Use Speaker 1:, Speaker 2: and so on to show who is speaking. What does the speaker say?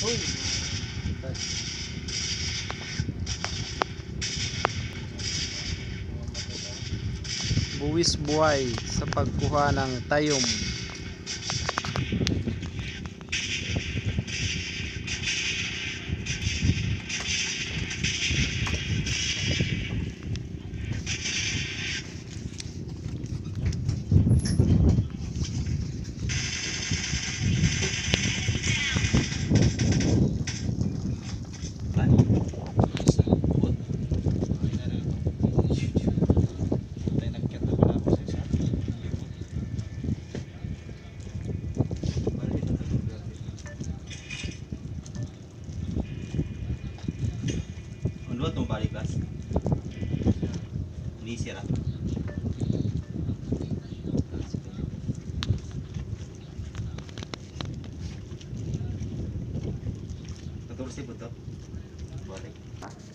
Speaker 1: Uy,
Speaker 2: buwis buhay sa pagkuha ng tayom.
Speaker 1: Ano itong balik class? Hindi sira. Natulog si Buto. Balik.